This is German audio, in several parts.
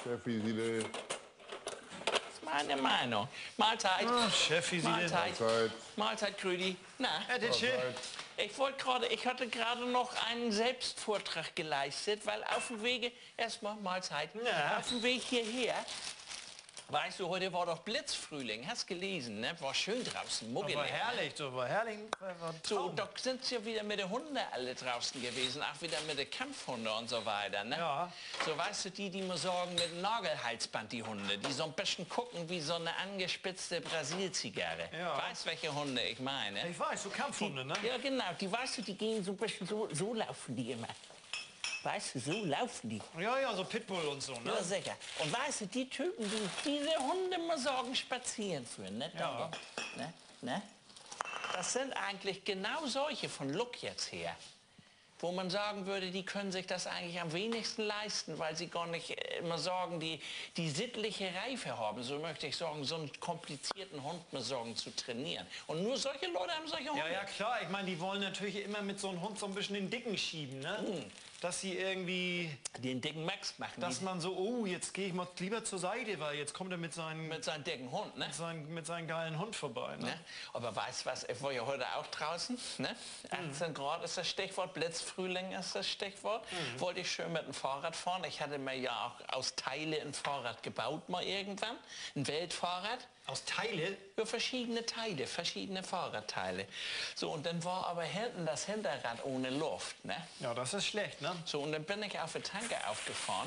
Chefvisile. Das ist meine Meinung. Mahlzeit. Oh, Chefvisile. Mahlzeit. Mahlzeit. Mahlzeit, Krüdi. Na? Mahlzeit. Ich hatte gerade noch einen Selbstvortrag geleistet, weil auf dem Wege, erstmal Mahlzeit, Ja. auf dem Weg hierher, weißt du, heute war doch Blitzfrühling, hast gelesen, ne? War schön draußen, muggelig. Aber herrlich, so war herrlich. War So, da sind sie ja wieder mit den Hunden alle draußen gewesen, auch wieder mit den Kampfhunden und so weiter, ne? Ja. So, weißt du, die mir sorgen mit Nagelhalsband, die Hunde, die so ein bisschen gucken wie so eine angespitzte Brasilzigarre. Ja. Weißt, welche Hunde ich meine? Ich weiß, so Kampfhunde, ne? Ja, genau, die, weißt du, die gehen so ein bisschen, so laufen die immer. Weißt du, so laufen die. Ja, so Pitbull und so, ne? Ja, sicher. Und weißt du, die Typen, die diese Hunde mal sorgen, spazieren führen, ne? Ja. Ne? Das sind eigentlich genau solche von Look jetzt her, wo man sagen würde, die können sich das eigentlich am wenigsten leisten, weil sie gar nicht immer sorgen, die sittliche Reife haben, so möchte ich sagen, so einen komplizierten Hund mal sorgen zu trainieren. Und nur solche Leute haben solche Hunde. Ja, klar. Ich meine, die wollen natürlich immer mit so einem Hund so ein bisschen den Dicken schieben, ne? Dass sie irgendwie... Den dicken Max machen. Dass man so, oh, jetzt gehe ich mal lieber zur Seite, weil jetzt kommt er mit seinem dicken Hund, ne? mit seinem geilen Hund vorbei, ne? Ne? Aber weißt du was, ich war ja heute auch draußen, ne? 18 Grad ist das Stichwort, Blitzfrühling ist das Stichwort. Wollte ich schön mit dem Fahrrad fahren. Ich hatte mir ja auch aus Teile ein Fahrrad gebaut mal irgendwann, ein Weltfahrrad. Aus Teile? Ja, verschiedene Teile, verschiedene Fahrradteile. So, und dann war aber hinten das Hinterrad ohne Luft, ne? Ja, das ist schlecht, ne? So, und dann bin ich auf die Tanke aufgefahren.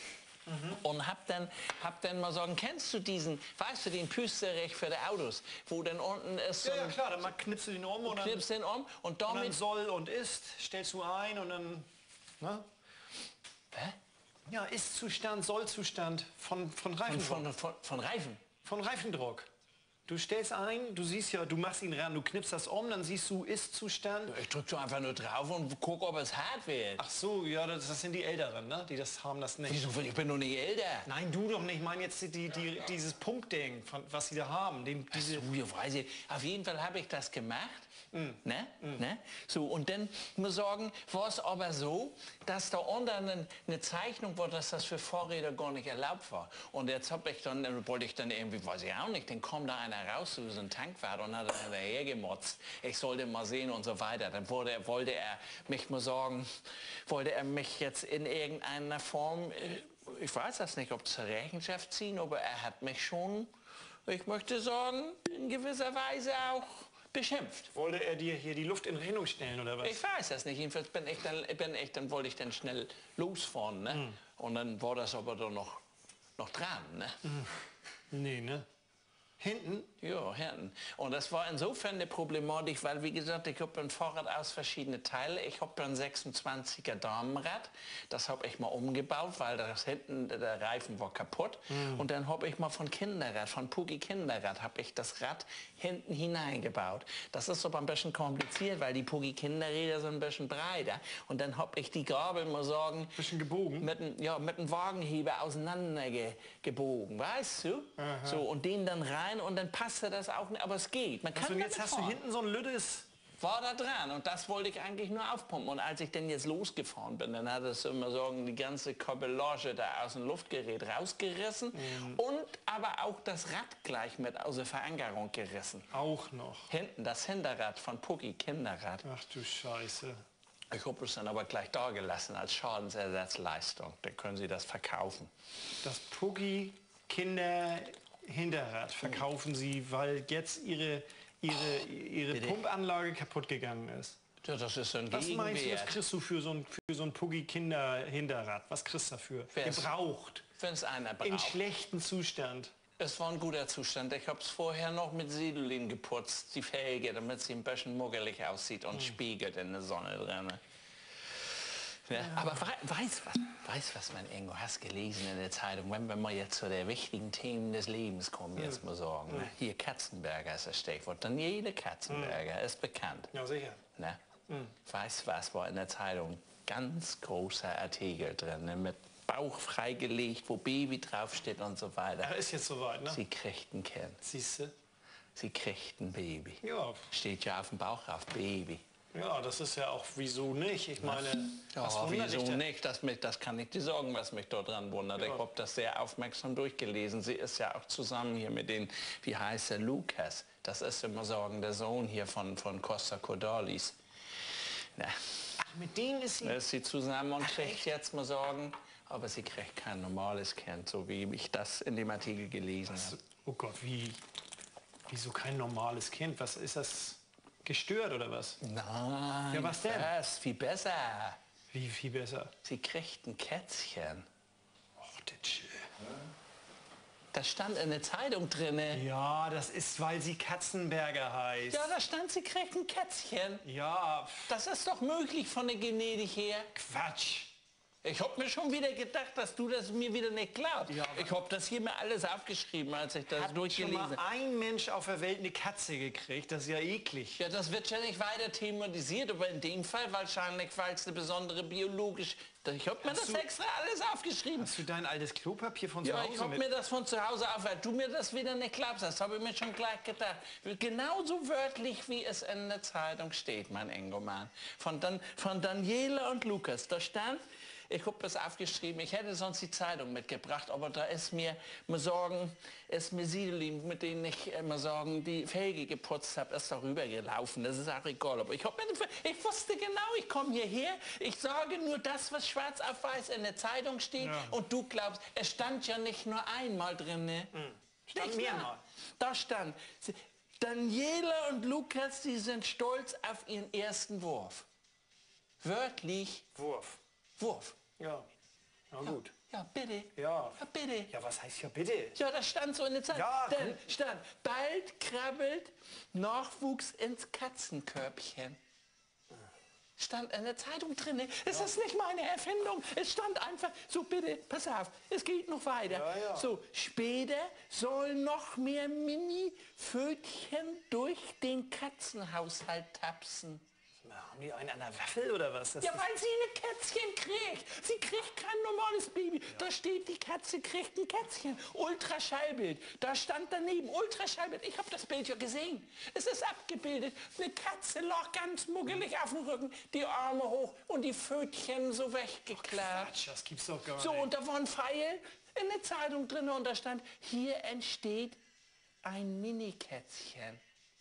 Und hab dann mal sagen, kennst du diesen, weißt du, den Püsterich für die Autos, wo dann unten ist so Ja, klar, dann knippst du den um und knippst den um und dann damit... soll und ist, stellst du ein und dann, ne? Hä? Ja, Ist-Zustand, Soll-Zustand von Reifendruck. Von Reifen? Von Reifendruck. Du stellst ein, du siehst ja, du machst ihn ran, du knippst das um, dann siehst du Ist-Zustand. Ich drück so einfach nur drauf und guck, ob es hart wird. Ach so, ja, das sind die Älteren, ne? Die das haben das nicht. Wieso? Ich bin noch nicht älter. Nein, du doch nicht. Ich meine jetzt dieses Pumpding, was sie da haben. Diese Ja, weiß ich. Auf jeden Fall habe ich das gemacht. Ne? So, und dann muss ich sagen, war es aber so, dass da unten eine Zeichnung war, dass das für Fahrräder gar nicht erlaubt war. Und jetzt wollte ich dann irgendwie, weiß ich auch nicht, dann kam da einer raus, so ein Tankwart und hat dann dahergemotzt. Ich sollte mal sehen und so weiter. Dann wollte er mich mal sagen, wollte er mich jetzt in irgendeiner Form, ich weiß das nicht, ob zur Rechenschaft ziehen, aber er hat mich schon, ich möchte sagen, in gewisser Weise auch beschimpft. Wollte er dir hier die Luft in Rechnung stellen oder was? Ich weiß das nicht. Jedenfalls dann wollte ich dann schnell losfahren, ne? Und dann war das aber doch noch dran, ne? Nee, ne? Hinten? Ja, hinten. Und das war insofern eine Problematik, weil, wie gesagt, ich habe ein Fahrrad aus verschiedenen Teilen. Ich habe ein 26er Damenrad. Das habe ich mal umgebaut, weil das hinten, der Reifen war kaputt. Und dann habe ich mal von Puggy Kinderrad, habe ich das Rad hinten hineingebaut. Das ist aber ein bisschen kompliziert, weil die Puggy Kinderräder sind ein bisschen breiter. Und dann habe ich die Gabel, mal sagen, Bisschen gebogen? mit einem Wagenheber auseinander gebogen, weißt du? So, und den dann rein und dann passte das auch nicht, aber es geht. Man kann Also jetzt damit hast du fahren. hinten so ein Lüttes. War da dran und das wollte ich eigentlich nur aufpumpen. Und als ich dann jetzt losgefahren bin, dann hat es immer sagen, die ganze Kabellage da aus dem Luftgerät rausgerissen und aber auch das Rad gleich mit aus der Verankerung gerissen. Auch noch. Hinten, das Hinterrad von Puggy Kinderrad. Ach du Scheiße. Ich habe es dann aber gleich da gelassen als Schadensersatzleistung. Dann können Sie das verkaufen. Das Puggy Kinderhinterrad verkaufen Sie, weil jetzt Ihre Pumpanlage kaputt gegangen ist. Ja, das ist ein Was meinst du, was Gegenwert. kriegst du für so ein Puggy Kinderhinterrad? Was kriegst du dafür? Wenn's- Gebraucht. Wenn es einer In braucht. schlechtem Zustand. Es war ein guter Zustand. Ich habe es vorher noch mit Sidolin geputzt, die Felge, damit sie ein bisschen muggelig aussieht und spiegelt in der Sonne drin. Ja. Aber weiß was man irgendwo hast gelesen in der Zeitung, wenn wir mal jetzt zu den wichtigen Themen des Lebens kommen, jetzt mal sagen. Ne? Hier Katzenberger ist das Stichwort. Daniele Katzenberger ist bekannt. Ja, sicher. Ne? Weiß was war in der Zeitung? Ganz großer Artikel drin, ne? Mit Bauch freigelegt, wo Baby draufsteht und so weiter. Er ist jetzt soweit, ne? Sie kriegt ein Kind. Siehst du? Sie kriegt ein Baby. Ja. Steht ja auf dem Bauch auf Baby. Ja, das ist ja auch, wieso nicht? Ich meine, was Ja, wundert dich wieso denn? nicht? Das kann ich dir sagen, was mich dort dran wundert. Ja. Ich habe das sehr aufmerksam durchgelesen. Sie ist ja auch zusammen hier mit den, wie heißt er, Lukas. Das ist immer sagen, der Sohn hier von Costa Cordalis. Na, Ach, mit denen ist sie... da ist sie zusammen und kriegt jetzt mal sagen, aber sie kriegt kein normales Kind, so wie ich das in dem Artikel gelesen habe. Oh Gott, wieso kein normales Kind? Was ist das? Gestört oder was? Nein, Ja, was denn? das viel besser. Wie viel besser? Sie kriegt ein Kätzchen. Och, das schön. Das stand in der Zeitung drinne. Ja, das ist, weil sie Katzenberger heißt. Ja, da stand, sie kriegt ein Kätzchen. Ja, Das ist doch möglich von der Genetik her. Quatsch. Ich hab mir schon wieder gedacht, dass du das mir wieder nicht glaubst. Ja, ich hab das hier mir alles aufgeschrieben, als ich das Hat schon durchgelesen mal habe. ein Mensch auf der Welt eine Katze gekriegt? Das ist ja eklig. Ja, das wird ja nicht weiter thematisiert, aber in dem Fall wahrscheinlich, weil es eine besondere biologische... Ich hab mir Hast das du- extra alles aufgeschrieben. Hast du dein altes Klopapier von zu Ja, ich Hause hab mit? mir das von zu Hause auf, weil du mir das wieder nicht glaubst. Das habe ich mir schon gleich gedacht. Genauso wörtlich, wie es in der Zeitung steht, mein Engelmann. Von Daniela und Lukas. Da stand, ich habe das aufgeschrieben, ich hätte sonst die Zeitung mitgebracht, aber da ist mir Siedling, mit denen ich immer sagen, die Felge geputzt habe, ist darüber gelaufen. Das ist auch egal. Aber ich wusste genau, ich komme hierher, ich sage nur das, was schwarz auf weiß in der Zeitung steht. Ja. Und du glaubst, es stand ja nicht nur einmal drin. Ne? Stand Nicht mehrmal. wahr? Da stand, Daniela und Lukas, sie sind stolz auf ihren ersten Wurf. Wörtlich Wurf. Wurf. Ja. Na gut. Ja, bitte. Ja. Ja, bitte. Ja, was heißt ja bitte? Ja, das stand so in der Zeitung. Ja, Dann gut. stand, bald krabbelt Nachwuchs ins Katzenkörbchen. Stand in der Zeitung drin. Es ist nicht meine Erfindung. Es stand einfach, so bitte, pass auf, es geht noch weiter. Ja, ja. So, später sollen noch mehr Mini-Fötchen durch den Katzenhaushalt tapsen. Haben die einen an der Waffel oder was? Das Ja, ist- weil sie ein Kätzchen kriegt. Sie kriegt kein normales Baby. Da steht, die Katze kriegt ein Kätzchen. Ultraschallbild. Da stand daneben, Ultraschallbild. Ich habe das Bild ja gesehen. Es ist abgebildet. Eine Katze lag ganz muggelig auf dem Rücken, die Arme hoch und die Pfötchen so weggeklappt. Quatsch, das gibt's doch gar So, nicht. und da war ein Pfeil in der Zeitung drin und da stand, hier entsteht ein Mini-Kätzchen.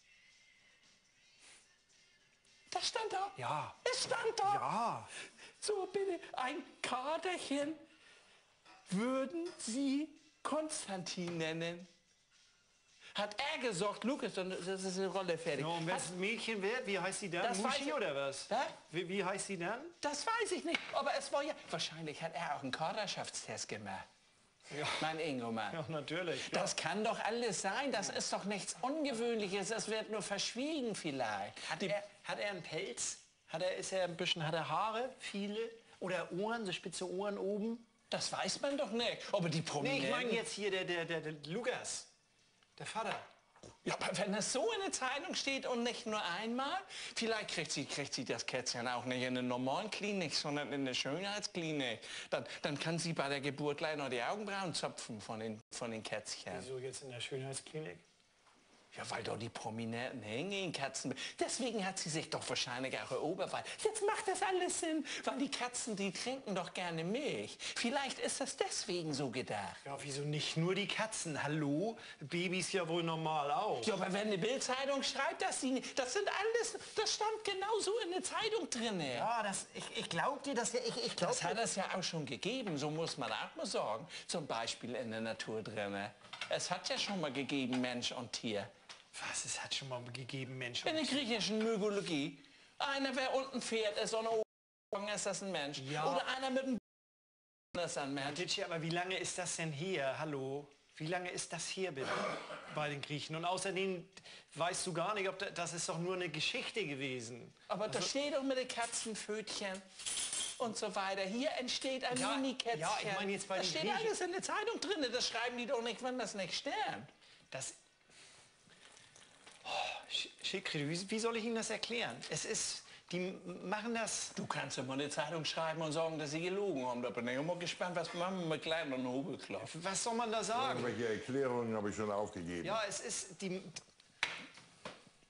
Das stand da. Ja. Es stand da. Ja. So, bitte, ein Katerchen würden Sie Konstantin nennen. Hat er gesagt, Lukas, das ist eine Rolle fertig. Ja, und wenn es ein Mädchen wird, wie heißt sie dann? Das weiß Muschi ich- oder was? Hä? Wie heißt sie dann? Das weiß ich nicht, aber es war ja... Wahrscheinlich hat er auch einen Kaderschaftstest gemacht. Ja. Mein Ingomann. Ja, natürlich. Das kann doch alles sein, das ist doch nichts Ungewöhnliches, das wird nur verschwiegen vielleicht. Hat er einen Pelz? Hat er Haare? Viele? Oder Ohren, so spitze Ohren oben? Das weiß man doch nicht. Aber die Nee, Prominenten... ich meine jetzt hier der Lukas. Der Vater. Ja, aber wenn das so in der Zeitung steht und nicht nur einmal, vielleicht kriegt sie das Kätzchen auch nicht in der normalen Klinik, sondern in der Schönheitsklinik. Dann kann sie bei der Geburt gleich noch die Augenbrauen zupfen von den Kätzchen. Wieso jetzt in der Schönheitsklinik? Ja, weil doch die Prominenten hängen in Katzen. Deswegen hat sie sich doch wahrscheinlich auch erobert. Weil jetzt macht das alles Sinn, weil die Katzen, die trinken doch gerne Milch. Vielleicht ist das deswegen so gedacht. Ja, wieso nicht nur die Katzen? Hallo? Babys ja wohl normal auch. Ja, aber wenn eine Bildzeitung schreibt, dass sie nicht, das stand genauso in der Zeitung drin. Ja, ich glaub dir das ja, ich glaub Das hat es ja auch schon gegeben, so muss man auch mal sagen. Zum Beispiel in der Natur drin. Es hat ja schon mal gegeben Mensch und Tier. Was, es hat schon mal gegeben, Mensch. In der griechischen Mythologie. Einer, wer unten fährt, ist und oben ist das ein Mensch. Ja. Oder einer mit einem ist ein Mensch. Ditschi, aber wie lange ist das denn her? Hallo? Wie lange ist das her bitte bei den Griechen? Und außerdem weißt du gar nicht, ob das ist doch nur eine Geschichte gewesen. Aber da steht doch mit den Katzenpfötchen und so weiter. Hier entsteht ein Ja, Mini-Kätzchen. ja, ich meine jetzt bei das den steht Griechen. alles in der Zeitung drin. Das schreiben die doch nicht, wenn das nicht stimmt. Das. Oh, Schickri, wie soll ich Ihnen das erklären? Es ist, die machen das. Du kannst ja mal eine Zeitung schreiben und sagen, dass sie gelogen haben. Da bin ich immer gespannt, was machen wir mit kleinen und Hobelklapp. Was soll man da sagen? Irgendwelche Erklärungen habe ich schon aufgegeben. Ja, es ist die.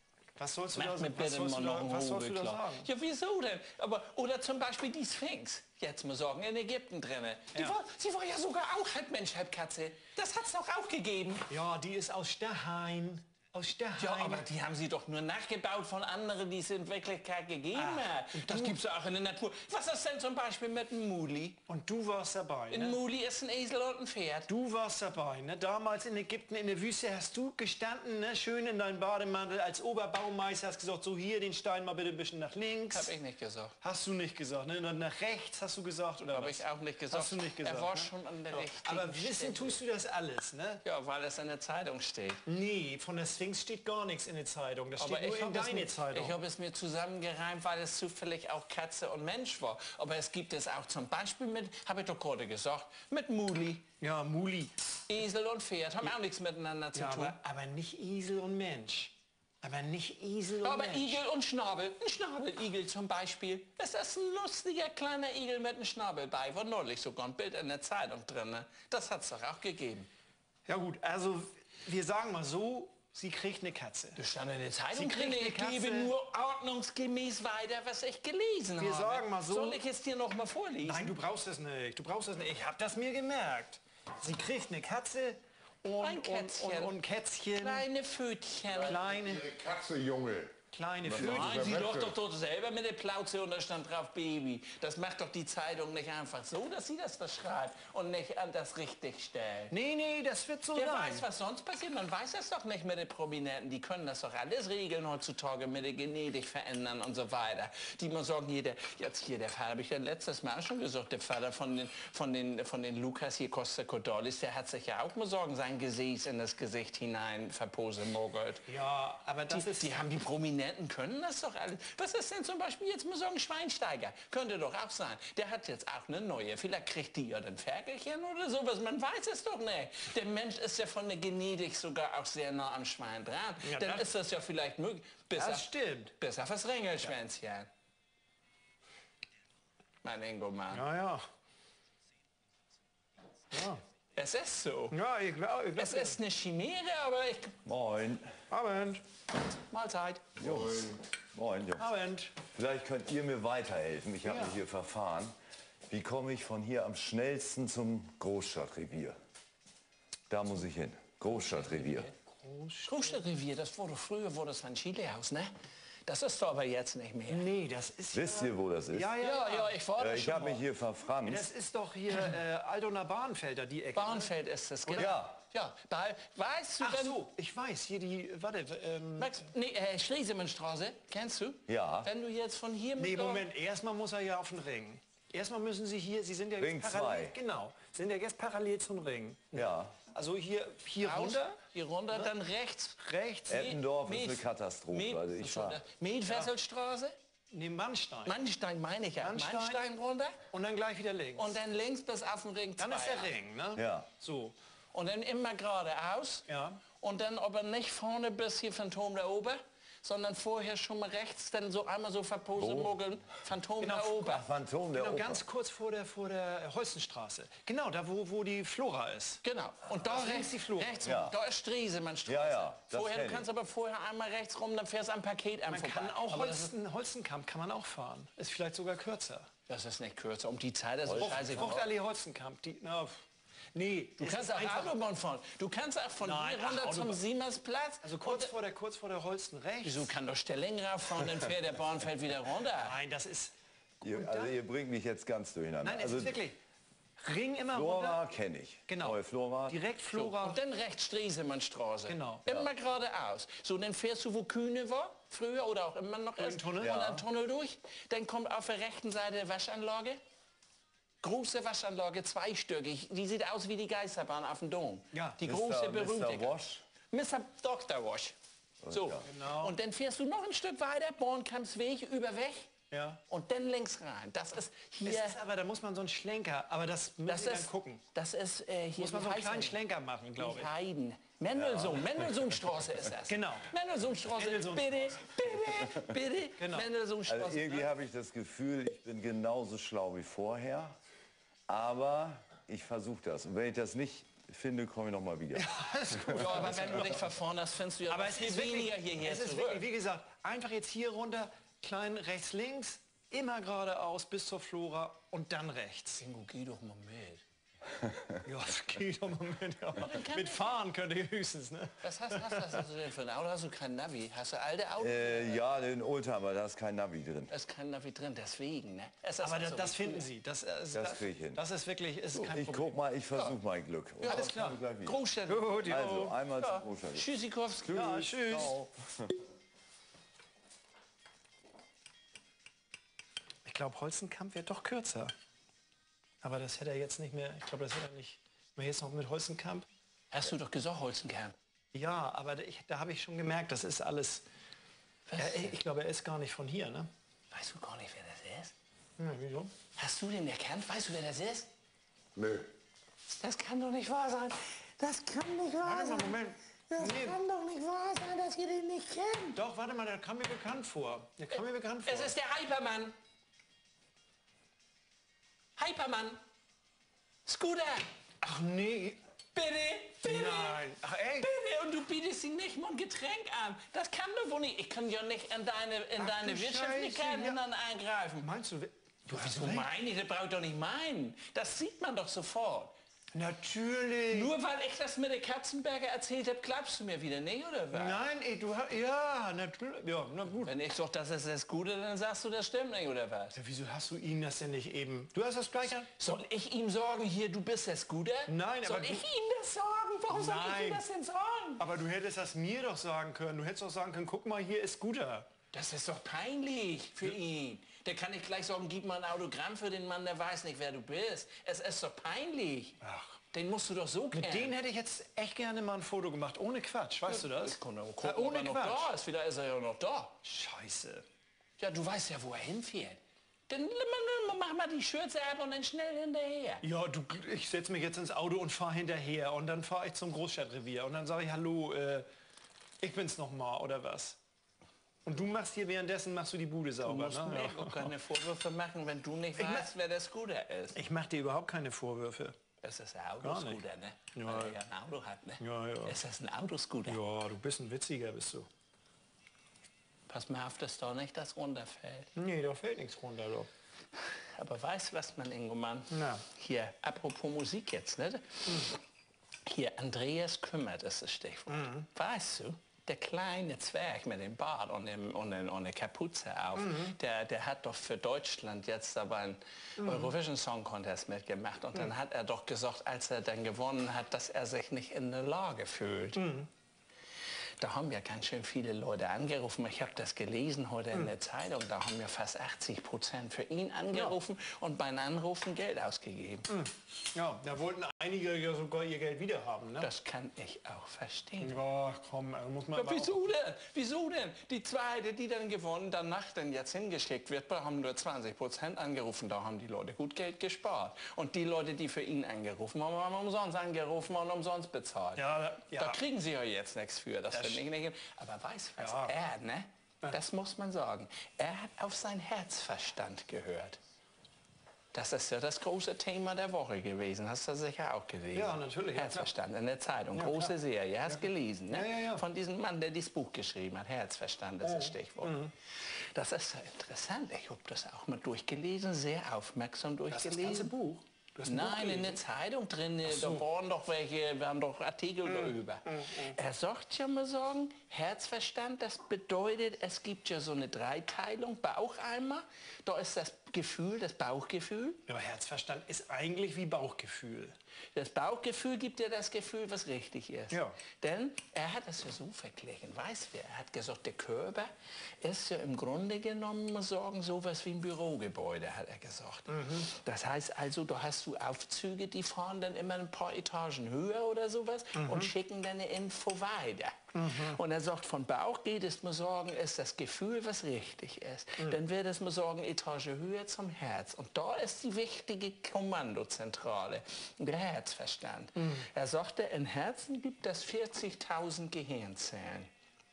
Was sollst du Mach da mir sagen? bitte mal noch einen Was sollst du da Hobel klar. sagen? Ja, wieso denn? Aber, oder zum Beispiel die Sphinx, jetzt mal sagen, in Ägypten drinne. Sie war ja sogar auch halb Mensch, halb Katze. Das hat's doch auch gegeben. Ja, die ist aus Stein. Aus Stein. Ja, aber die haben sie doch nur nachgebaut von anderen, die es in Wirklichkeit gegeben hat. Das gibt's ja auch in der Natur. Was ist denn zum Beispiel mit einem Muli? Und du warst dabei, Ein ne? Muli ist ein Esel und ein Pferd. Du warst dabei, ne? Damals in Ägypten in der Wüste hast du gestanden, ne? Schön in deinem Bademantel als Oberbaumeister, hast gesagt, so hier den Stein mal bitte ein bisschen nach links. Hab ich nicht gesagt. Hast du nicht gesagt, ne? Und nach rechts hast du gesagt, oder Hab was? ich auch nicht gesagt. Hast du nicht gesagt, Er war ne? schon an der richtigen Aber wissen Stelle. tust du das alles, ne? Ja, weil es in der Zeitung steht. Nee, von der Sphinx steht gar nichts in der Zeitung. Das Aber steht nur in deine Zeitung. ich habe es mir zusammengereimt, weil es zufällig auch Katze und Mensch war. Aber es gibt es auch zum Beispiel mit, habe ich doch gerade gesagt, mit Muli. Ja, Muli. Esel und Pferd haben auch nichts miteinander zu Ja, tun. aber nicht Esel und Mensch. Aber nicht Esel und Aber Mensch. Igel und Schnabel. Ein Schnabeligel zum Beispiel. Es ist ein lustiger kleiner Igel mit einem Schnabel bei. War neulich sogar ein Bild in der Zeitung drin. Das hat es doch auch gegeben. Ja gut, also wir sagen mal so, sie kriegt eine Katze. Das stand in der Zeitung Sie kriegt drin. eine Ich Katze. gebe nur ordnungsgemäß weiter, was ich gelesen habe. Wir sagen mal so- Soll ich es dir noch mal vorlesen? Nein, du brauchst das nicht. Du brauchst das nicht. Ich habe das mir gemerkt. Sie kriegt eine Katze und Ein Kätzchen. und Kätzchen. Kleine Pfötchen. Kleine, Katze, Junge. kleine Was Vögel. Nein, sie Möchte. doch selber mit der Plauze und da stand drauf Baby. Das macht doch die Zeitung nicht einfach so, dass sie das verschreibt und nicht an das richtig stellt. Nee, das wird so Wer sein. weiß, was sonst passiert? Man weiß das doch nicht mit den Prominenten. Die können das doch alles regeln heutzutage mit der Genetik verändern und so weiter. Die man sagen, jetzt hier, der Vater, habe ich ja letztes Mal schon gesagt, der Vater von den Lukas hier, Costa Cordalis, der hat sich ja auch mal sagen, sein Gesäß in das Gesicht hinein verposemogelt. Ja, aber das ist... Die haben die Prominenten können das doch alles. Was ist denn zum Beispiel jetzt mal sagen Schweinsteiger? Könnte doch auch sein. Der hat jetzt auch eine neue. Vielleicht kriegt die ja ein Ferkelchen oder sowas. Man weiß es doch nicht. Der Mensch ist ja von der Genetik sogar auch sehr nah am Schwein dran. Ja, Dann das- ist das ja vielleicht möglich. Bis Das auf- stimmt. Bis auf das Ringelschwänzchen. Mein Ingo-Mann. Ja. Es ist so. Ja, ich glaube... Es ist eine Chimäre, aber ich... Moin. Abend. Mahlzeit. Jungs. Moin, Jungs. Abend. Vielleicht könnt ihr mir weiterhelfen. Ich habe Ja. mich hier verfahren. Wie komme ich von hier am schnellsten zum Großstadtrevier? Da muss ich hin. Großstadtrevier. Großstadtrevier, das wurde früher, wurde das ein Chilehaus, ne? Das ist doch aber jetzt nicht mehr. Nee, das ist... Wisst ihr, wo das ist? Ja, Ja, ich fordere Ich schon habe mich mal. hier verfranst. Das ist doch hier Altona Bahnfelder, die Ecke. Barnfeld ist das, genau. Ja. Ja, weißt du Ach denn... so, ich weiß, hier die... Warte, Max, nee, Schlesiemanstraße, kennst du? Ja. Wenn du jetzt von hier Nee, mit der- Moment, erstmal muss er ja auf den Ring. Erstmal müssen Sie hier, Sie sind ja Ring jetzt parallel, 2. genau, sind ja jetzt parallel zum Ring. Ja. Also hier raus, runter, hier runter, dann rechts. rechts, Eppendorf ist Med- eine Katastrophe. Also ich fahre. Medwesselstraße, nee, Mannstein. Mannstein meine ich ja. Mannstein. Mannstein runter Und dann gleich wieder links. und dann links bis auf den Ring 2. dann ist der Ring, ne? Ja. So, Und dann immer geradeaus. Ja. Und dann aber nicht vorne bis hier Phantom da oben, sondern vorher schon mal rechts, dann so einmal so verposemogeln, Phantom Genau. da oben. Phantom der genau, Oper. ganz kurz vor der Holstenstraße. Genau, da wo die Flora ist. Genau. Und da links rechts, die Flur. rechts Ja. da ist Stresemannstraße. Ja, ja, das Vorher, kenn du ich. kannst aber vorher einmal rechts rum, dann fährst du am Paket Man vorbei. kann auch Aber das ist, Holstenkamp kann man auch fahren. Ist vielleicht sogar kürzer. das ist nicht kürzer. Um die Zeit ist es scheiße. Fruchtallee Holstenkamp, die, na, nee. Du kannst auch Autobahn fahren. Du kannst auch von Nein, hier runter ach, zum Autobahn. Siemersplatz. Also kurz vor der Holsten rechts. Wieso kann doch Stelling rauffahren, dann fährt der Bahnfeld wieder runter. Nein, das ist... Also ihr bringt mich jetzt ganz durcheinander. Nein, es also ist wirklich... Ring immer Flora runter. kenne ich. Genau. Neue Flora. Direkt Flora. Und dann rechts Stresemannstraße. Genau. Immer geradeaus. So, dann fährst du, wo Kühne war, früher oder auch immer noch ist. Tunnel? Und Ja. dann Tunnel durch. Dann kommt auf der rechten Seite Waschanlage. Große Waschanlage, zweistöckig. Die sieht aus wie die Geisterbahn auf dem Dom. Ja. Die große, berühmte. Mr. Wash. Mr. Dr. Wash. So. Genau. Und dann fährst du noch ein Stück weiter, Bornkampsweg, über Weg. Ja. Und dann links rein. Das ist hier... Es ist aber, da muss man so einen Schlenker, aber das müssen das wir ist, dann gucken. Das ist hier... Muss man wie so einen heißt kleinen das? Schlenker machen, glaube Die ich. Heiden. Mendelssohnstraße ist das. Genau. Mendelssohnstraße. Mendelssohnstraße. Bitte. Genau. Mendelssohnstraße. Also irgendwie habe ich das Gefühl, ich bin genauso schlau wie vorher. Aber ich versuche das. Und wenn ich das nicht finde, komme ich noch mal wieder. Ja, aber wenn du dich verfahren hast, findest du ja Aber noch es viel ist wirklich, weniger hierher es ist zurück. wirklich, wie gesagt, einfach jetzt hier runter, klein rechts, links, immer geradeaus bis zur Flora und dann rechts. Ingo, geh doch mal mit. Ja, das geht doch mal mit. Ja. kann Mit ich. Fahren könnt ihr höchstens, ne? Was hast du denn für ein Auto? Hast du kein Navi? Hast du alte Autos? Ja, den Oldtimer, da ist kein Navi drin. Da ist kein Navi drin, deswegen, ne? Es ist Aber also das früher. finden Sie. Das krieg ich hin. Das ist wirklich ist kein Ich Problem. guck mal, ich versuche mein Glück. Und alles dann klar. kommen wir gleich wieder. Großstadt. Gut, jo. Also, einmal zum Großstadt. Tschüssikowski. Ja, tschüss. Ciao. Ich glaube, Holzenkamp wird doch kürzer. Aber das hätte er jetzt nicht mehr. Ich glaube, das hätte er nicht mehr jetzt noch mit Holzenkamp. Hast du doch gesagt, Holzenkern. Ja, aber da habe ich schon gemerkt, das ist alles. Ich glaube, er ist gar nicht von hier, ne? Weißt du gar nicht, wer das ist? Ja, wieso? Hast du den erkannt? Weißt du, wer das ist? Nö. Das kann doch nicht wahr sein. Das kann nicht wahr Warte mal, sein. Moment. Das Nee. kann doch nicht wahr sein, dass ihr den nicht kennt. Doch, warte mal, der kam mir bekannt vor. Der kam mir bekannt vor. Es ist der Hypermann. Hypermann. Scooter. Ach nee. Bitte, bitte. Nein. Ach echt? Bitte, und du bietest ihm nicht mal ein Getränk an. Das kann doch wohl nicht. Ich kann ja nicht in deine du Wirtschaftlichkeiten Scheiße, ja. dann eingreifen. Meinst du? Du hast Wieso meine ich? Das braucht doch nicht meinen. Das sieht man doch sofort. Natürlich. Nur weil ich das mit der Katzenberger erzählt habe, glaubst du mir wieder nicht, oder was? Nein, ey, du hast. Ja, natürlich. Ja, na gut. Wenn ich sag, das ist das Gute, dann sagst du, das stimmt nicht, oder was? Ja, wieso hast du ihn das denn nicht eben? Du hast das gleich an. Soll ich ihm sagen, hier, du bist das Gute? Nein, soll aber ich du- ihm das sagen? Warum soll ich ihm Nein. das denn sagen? Aber du hättest das mir doch sagen können. Du hättest doch sagen können, guck mal, hier ist Scooter. Das ist doch peinlich für ihn. Der kann nicht gleich sagen, gib mal ein Autogramm für den Mann, der weiß nicht, wer du bist. Es ist doch peinlich. Ach. Den musst du doch so kennen. Mit den hätte ich jetzt echt gerne mal ein Foto gemacht. Ohne Quatsch, weißt du das? Ich kann doch gucken, ob ohne er noch Quatsch. da ist. Vielleicht ist er ja noch da. Scheiße. Ja, du weißt ja, wo er hinfährt. Dann mach mal die Schürze ab und dann schnell hinterher. Ja, ich setze mich jetzt ins Auto und fahre hinterher. Und dann fahre ich zum Großstadtrevier. Und dann sage ich, hallo, ich bin's noch mal, oder was? Und du machst hier währenddessen machst du die Bude Du sauber, musst mir ne? auch keine Vorwürfe machen, wenn du nicht weißt, wer der Scooter ist. Ich mache dir überhaupt keine Vorwürfe. Das ist ein Gar Autoscooter, ne? Ja. Weil er ja ein Auto hat, ne? Ja, ja. Ist das ein Autoscooter? Ja, du bist ein Witziger, bist du. Pass mal auf, dass da nicht das runterfällt. Nee, da fällt nichts runter, doch. Aber weißt du was, mein Ingomann? Na. Hier, apropos Musik jetzt, ne? Hier, Andreas Kümmert ist das Stichwort. Weißt du, der kleine Zwerg mit dem Bart und der Kapuze auf, der hat doch für Deutschland jetzt aber einen Eurovision Song Contest mitgemacht. Und dann hat er doch gesagt, als er dann gewonnen hat, dass er sich nicht in der Lage fühlt. Da haben ja ganz schön viele Leute angerufen. Ich habe das gelesen heute in der Zeitung. Da haben ja fast 80% für ihn angerufen und bei den Anrufen Geld ausgegeben. Ja, da wollten einige ja sogar ihr Geld wieder haben, ne? Das kann ich auch verstehen. Ja, komm, muss man Ja, wieso denn? Wieso denn? Die zweite, die dann gewonnen, danach dann jetzt hingeschickt wird, da haben nur 20% angerufen. Da haben die Leute gut Geld gespart. Und die Leute, die für ihn angerufen haben, haben umsonst angerufen und umsonst bezahlt. Ja, ja. Da kriegen sie ja jetzt nichts für. Das finde ich nicht. Aber weißt du was? Ja. Er, ne? Das muss man sagen. Er hat auf sein Herzverstand gehört. Das ist ja das große Thema der Woche gewesen. Hast du sicher auch gelesen? Ja, natürlich, ja, Herzverstand in der Zeitung. Ja, Große klar. Serie. Hast gelesen, ne? Ja, ja, ja. Von diesem Mann, der dieses Buch geschrieben hat. Herzverstand ist das Stichwort. Das ist ja interessant. Ich habe das auch mal durchgelesen, sehr aufmerksam Das durchgelesen. ganze Buch? Du hast ein Buch Nein, in gelesen? der Zeitung drin, da waren doch welche, wir haben doch Artikel darüber. Er sagt ja mal sagen, Herzverstand, das bedeutet, es gibt ja so eine Dreiteilung, Baucheimer, da ist das Gefühl, das Bauchgefühl. Ja, Herzverstand ist eigentlich wie Bauchgefühl. Das Bauchgefühl gibt ja das Gefühl, was richtig ist. Ja. Denn er hat es ja so verglichen, weißt du, er hat gesagt, der Körper ist ja im Grunde genommen, muss sagen, sowas wie ein Bürogebäude, hat er gesagt. Das heißt also, da hast du Aufzüge, die fahren dann immer ein paar Etagen höher oder sowas und schicken dann eine Info weiter. Und er sagt, von Bauch geht es, muss sagen, ist das Gefühl, was richtig ist. Dann wird es, muss sagen, Etage höher zum Herz. Und da ist die wichtige Kommandozentrale, der Herzverstand. Er sagte, im Herzen gibt es 40.000 Gehirnzellen.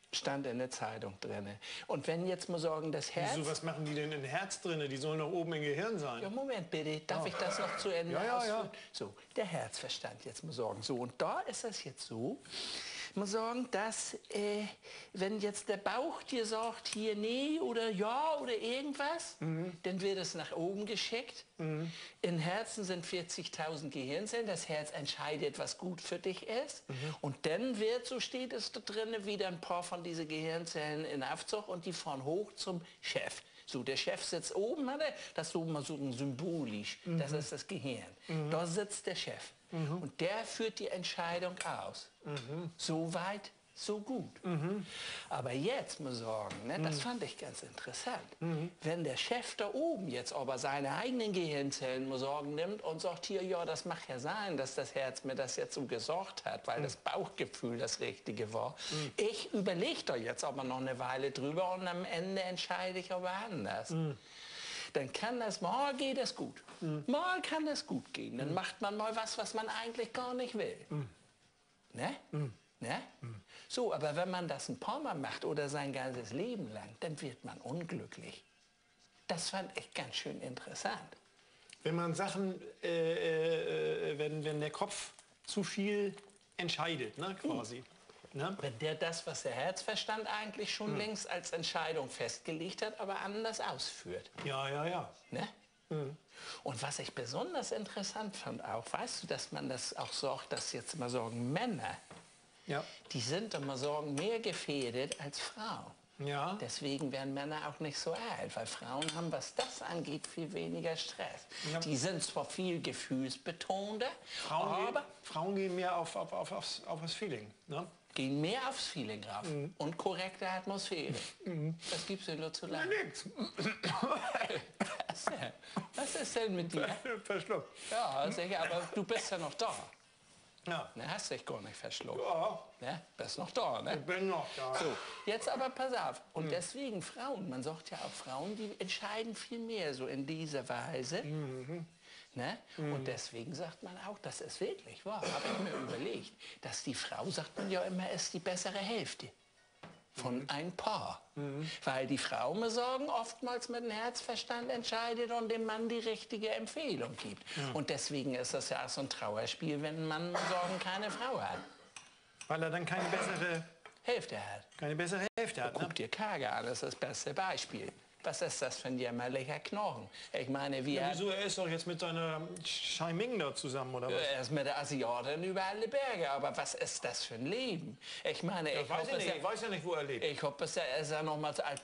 stand in der Zeitung drin. Und wenn jetzt mal sagen, das Herz... Wieso, was machen die denn im Herz drin? Die sollen doch oben im Gehirn sein. Ja, Moment bitte, darf ich das noch zu Ende ausführen? So, der Herzverstand jetzt mal sagen. So, und da ist es jetzt so, mal sagen, dass wenn jetzt der Bauch dir sagt, hier nee oder ja oder irgendwas, dann wird es nach oben geschickt. Im Herzen sind 40.000 Gehirnzellen. Das Herz entscheidet, was gut für dich ist. Und dann wird, so steht es da drin, wieder ein paar von diesen Gehirnzellen in Aufzug und die fahren hoch zum Chef. So, der Chef sitzt oben, das ist so mal so symbolisch, das ist das Gehirn. Da sitzt der Chef und der führt die Entscheidung aus. So weit, so gut. Aber jetzt muss ich sagen, ne, das fand ich ganz interessant, wenn der Chef da oben jetzt aber seine eigenen Gehirnzellen, muss sagen, nimmt und sagt, hier, ja, das mag ja sein, dass das Herz mir das jetzt so gesorgt hat, weil das Bauchgefühl das Richtige war. Ich überlege da jetzt aber noch eine Weile drüber und am Ende entscheide ich aber anders. Dann kann das, mal geht es gut. Mal kann es gut gehen. Dann macht man mal was man eigentlich gar nicht will. Ne? Ne? So, aber wenn man das ein paar Mal macht oder sein ganzes Leben lang, dann wird man unglücklich. Das fand ich ganz schön interessant. Wenn man Sachen, wenn der Kopf zu viel entscheidet, ne, quasi. Ne? Wenn der das, was der Herzverstand eigentlich schon längst als Entscheidung festgelegt hat, aber anders ausführt. Ja. Ne? Und was ich besonders interessant fand auch, weißt du, dass man das auch sagt, dass jetzt mal sagen, Männer, die sind immer sagen, mehr gefährdet als Frauen. Ja. Deswegen werden Männer auch nicht so alt, weil Frauen haben, was das angeht, viel weniger Stress. Ja. Die sind zwar viel gefühlsbetonter, Frauen gehen mehr auf das Feeling. Ne? gehen mehr aufs Feeling drauf und korrekte Atmosphäre. Das gibt's ja nur zu lange. Nix. Was ist denn mit dir? Verschluckt. Ja, sicher, aber du bist ja noch da. Ja. Ne, hast dich gar nicht verschluckt. Ja, Ne? Bist noch da, ne? ich bin noch da. So, jetzt aber pass auf. Und deswegen Frauen, man sagt ja auch Frauen, die entscheiden viel mehr so in dieser Weise. Ne? Und deswegen sagt man auch, das ist wirklich wahr, habe ich mir überlegt, dass die Frau, sagt man ja immer, ist die bessere Hälfte von ein Paar. Weil die Frau, wir sagen, oftmals mit dem Herzverstand entscheidet und dem Mann die richtige Empfehlung gibt. Und deswegen ist das ja auch so ein Trauerspiel, wenn ein Mann, wir sagen, keine Frau hat. Weil er dann keine bessere Hälfte hat. Hälfte hat. Guck dir Kage an, das ist das beste Beispiel. Was ist das für ein jämmerlicher Knochen? Ich meine, wie Wieso, er ist doch jetzt mit seiner Shaiming da zusammen, oder was? er ist mit der Asiatin über alle Berge, aber was ist das für ein Leben? Ich meine, Ich weiß ja nicht, wo er lebt. ich hoffe, er ist ja noch mal als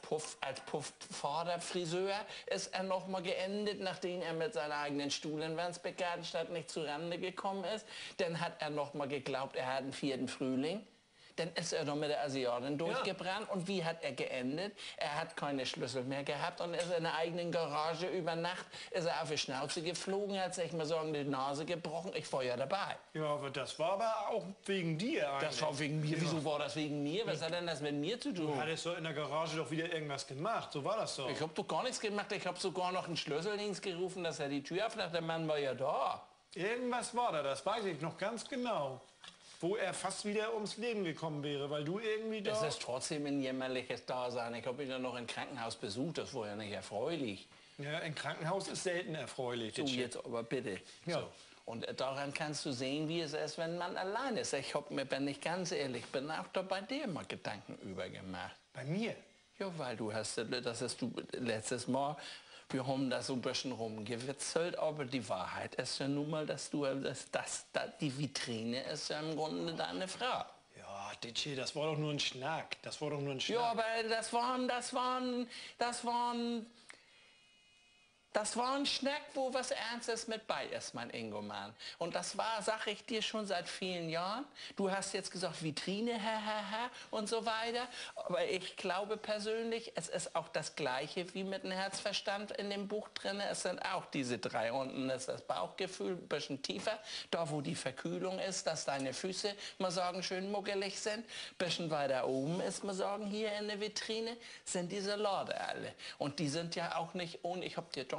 Puff-Vater-Friseur ist er noch mal geendet, nachdem er mit seiner eigenen Stuhl in Wandsbek-Gartenstadt nicht zu Rande gekommen ist. Dann hat er noch mal geglaubt, er hat einen 4. Frühling. Dann ist er doch mit der Asiatin durchgebrannt. Und wie hat er geendet? Er hat keine Schlüssel mehr gehabt und ist in der eigenen Garage über Nacht ist er auf die Schnauze geflogen, hat sich mal sagen, die Nase gebrochen. Ich war ja dabei. Ja, aber das war aber auch wegen dir eigentlich. Das war wegen mir. Wieso war das wegen mir? Was hat denn das mit mir zu tun? Du hattest doch in der Garage doch wieder irgendwas gemacht. So war das doch. Ich habe doch gar nichts gemacht. Ich habe sogar noch einen Schlüsseldienst gerufen, dass er die Tür öffnet. Der Mann war ja da. Irgendwas war da, das weiß ich noch ganz genau. Wo er fast wieder ums Leben gekommen wäre, weil du irgendwie da... Es ist trotzdem ein jämmerliches Dasein. Ich habe ihn ja noch im Krankenhaus besucht. Das war ja nicht erfreulich. Ja, ein Krankenhaus ist selten erfreulich. So, jetzt aber bitte. Ja. So. Und daran kannst du sehen, wie es ist, wenn man allein ist. Ich habe mir, wenn ich ganz ehrlich bin, auch da bei dir mal Gedanken übergemacht. Bei mir? Ja, weil du hast, das hast du letztes Mal, wir haben da so ein bisschen rumgewitzelt, aber die Wahrheit ist ja nun mal, dass die Vitrine ist ja im Grunde deine Frau. Ja, Ditschi, das war doch nur ein Schnack. Das war doch nur ein Schnack. Ja, aber das war ein Schnack, wo was Ernstes mit bei ist, mein Ingoman. Und das war, sag ich dir, schon seit vielen Jahren. Du hast jetzt gesagt, Vitrine, und so weiter. Aber ich glaube persönlich, es ist auch das Gleiche wie mit dem Herzverstand in dem Buch drin. Es sind auch diese 3 unten, ist das Bauchgefühl, ein bisschen tiefer. Da, wo die Verkühlung ist, dass deine Füße, mal sagen, schön muggelig sind. Ein bisschen weiter oben ist, mal sagen, hier in der Vitrine, sind diese Lorde alle. Und die sind ja auch nicht ohne, ich hab dir doch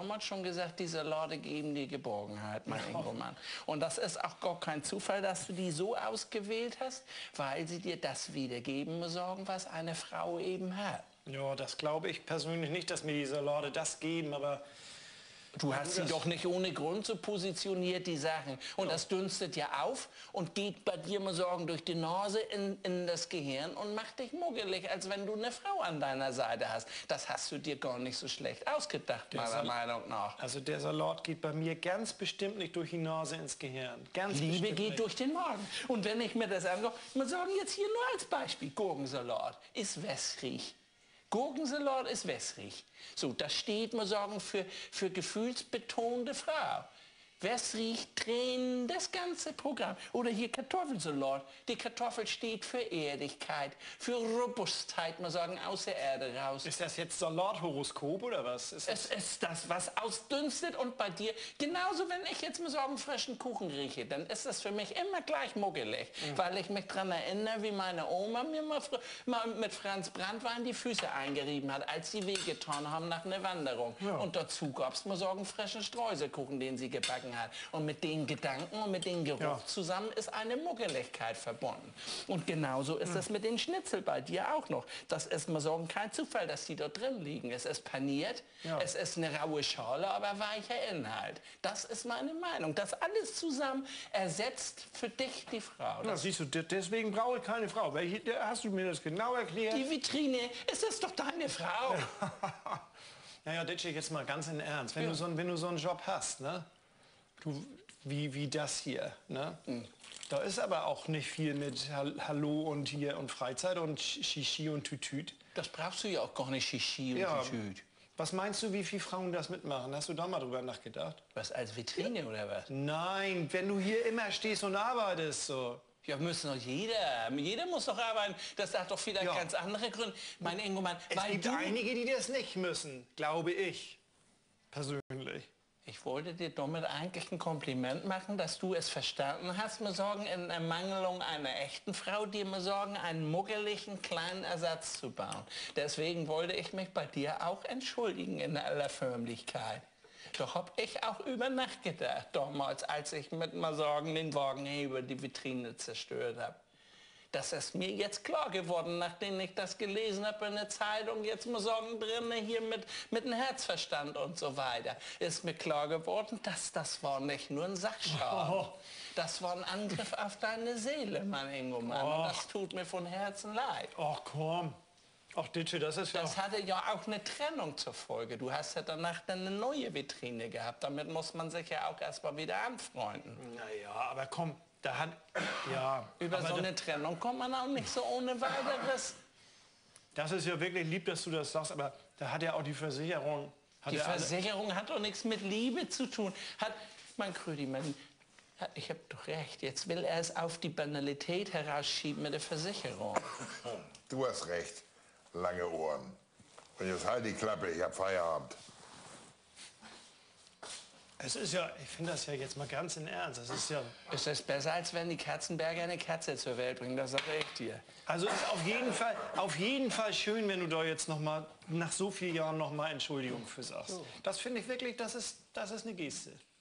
damals schon gesagt, diese Salate geben dir Geborgenheit, mein Engelmann. Und das ist auch gar kein Zufall, dass du die so ausgewählt hast, weil sie dir das wiedergeben sorgen, was eine Frau eben hat. Ja, das glaube ich persönlich nicht, dass mir die Salate das geben, aber... Du hast sie doch nicht ohne Grund so positioniert, die Sachen. Und das dünstet ja auf und geht bei dir mal Sorgen durch die Nase in das Gehirn und macht dich muggelig, als wenn du eine Frau an deiner Seite hast. Das hast du dir gar nicht so schlecht ausgedacht, meiner Meinung nach. Also der Salat geht bei mir ganz bestimmt nicht durch die Nase ins Gehirn. Ganz Liebe bestimmt geht nicht. durch den Magen. Und wenn ich mir das angucke, mal sagen jetzt hier nur als Beispiel, Gurkensalat ist wässrig. Gurkensalat ist wässrig. So, das steht, man sagen, für gefühlsbetonte Frau. Wässrig, Tränen, das ganze Programm. Oder hier Kartoffelsalat. Die Kartoffel steht für Erdigkeit, für Robustheit, man sagen, aus der Erde raus. Ist das jetzt Salathoroskop oder was? Es ist das, was ausdünstet und bei dir, genauso wenn ich jetzt mal so einen frischen Kuchen rieche, dann ist das für mich immer gleich muggelig, weil ich mich daran erinnere, wie meine Oma mir mal mit Franz Branntwein die Füße eingerieben hat, als sie wehgetan haben nach einer Wanderung. Ja. Und dazu gab es mal so einen frischen Streuselkuchen, den sie gebacken hat. Und mit den Gedanken und mit dem Geruch zusammen ist eine Muggeligkeit verbunden. Und genauso ist es mit den Schnitzel bei dir auch noch. Das ist mal sagen kein Zufall, dass die dort drin liegen. Es ist paniert, es ist eine raue Schale, aber weicher Inhalt. Das ist meine Meinung. Das alles zusammen ersetzt für dich die Frau. Ja, siehst du, deswegen brauche ich keine Frau. Hast du mir das genau erklärt? Die Vitrine, ist das doch deine Frau. Naja, Ditsche, jetzt mal ganz in Ernst. Wenn du so einen Job hast, ne? Wie das hier, ne? Da ist aber auch nicht viel mit Hallo und hier und Freizeit und Shishi und Tütüt. Das brauchst du ja auch gar nicht, Shishi und Tütüt. Was meinst du, wie viele Frauen das mitmachen? Hast du da mal drüber nachgedacht? Was, als Vitrine oder was? Nein, wenn du hier immer stehst und arbeitest so. Ja, müssen doch jeder muss doch arbeiten. Das hat doch vielleicht ganz andere Gründe. Mein Engelmann, es gibt einige, die das nicht müssen, glaube ich, persönlich. Ich wollte dir damit eigentlich ein Kompliment machen, dass du es verstanden hast, mir sagen, in Ermangelung einer echten Frau, dir mir sagen, einen muggeligen kleinen Ersatz zu bauen. Deswegen wollte ich mich bei dir auch entschuldigen in aller Förmlichkeit. Doch hab ich auch über Nacht gedacht, damals, als ich mit mal sagen, den Wagen über die Vitrine zerstört habe. Das ist mir jetzt klar geworden, nachdem ich das gelesen habe in der Zeitung, jetzt muss sagen, drin hier mit dem Herzverstand und so weiter, ist mir klar geworden, dass das war nicht nur ein Sachschaden. Das war ein Angriff auf deine Seele, mein Engelmann. Und das tut mir von Herzen leid. Ach komm. Ach Ditsche, das ist ja... Das hatte ja auch eine Trennung zur Folge. Du hast ja danach dann eine neue Vitrine gehabt. Damit muss man sich ja auch erst mal wieder anfreunden. Naja, aber komm, da hat... Über so eine Trennung kommt man auch nicht so ohne weiteres. Das ist ja wirklich lieb, dass du das sagst, aber da hat ja auch die Versicherung... Die Versicherung hat doch nichts mit Liebe zu tun. Mein Krüdimann, ich habe doch recht. Jetzt will er es auf die Banalität herausschieben mit der Versicherung. Du hast recht. Lange Ohren. Und jetzt halt die Klappe, ich hab Feierabend. Es ist ja, ich finde das ja jetzt mal ganz in Ernst. Das ist ja... Es ist besser, als wenn die Katzenberger eine Katze zur Welt bringen, das sage ich dir. Also ist auf jeden Fall schön, wenn du da jetzt noch mal nach so vielen Jahren noch mal Entschuldigung für sagst. Das finde ich wirklich, das ist eine Geste.